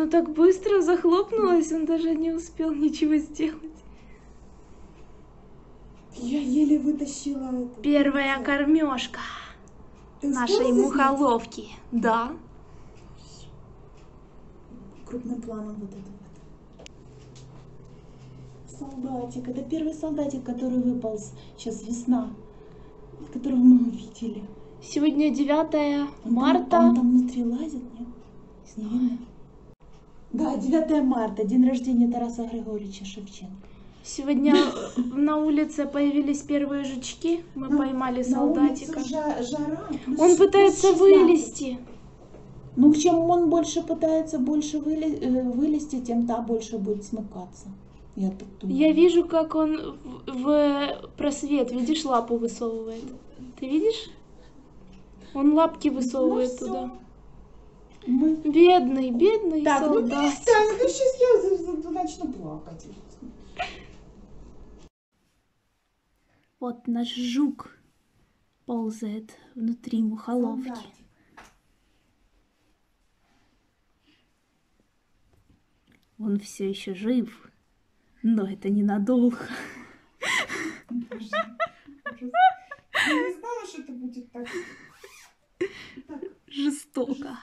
оно так быстро захлопнулось, он даже не успел ничего сделать. Я еле вытащила это. Первая кормежка нашей мухоловки. Да. Крупным планом вот это вот. Солдатик. Это первый солдатик, который выполз. Сейчас весна. Которого мы увидели. Сегодня 9 марта. Он там внутри лазит, нет? Не видно? Да, 9 марта, день рождения Тараса Григорьевича Шевченко. Сегодня на улице появились первые жучки. Мы поймали солдатика. Жара. Он пытается вылезти. Ну, чем он больше пытается вылезти, тем та больше будет смыкаться. Я так думаю. Я вижу, как он в просвет, видишь, лапу высовывает. Ты видишь? Он лапки высовывает туда. Бедный, бедный так, солдат. Так, ну перестань, ну сейчас я начну плакать. Вот наш жук ползает внутри мухоловки. Солдатик. Он все еще жив, но это ненадолго. Я не знала, что это будет так Жестоко.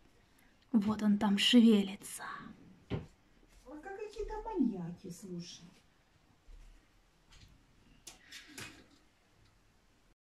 Вот он там шевелится. Вот как какие-то маньяки, слушай.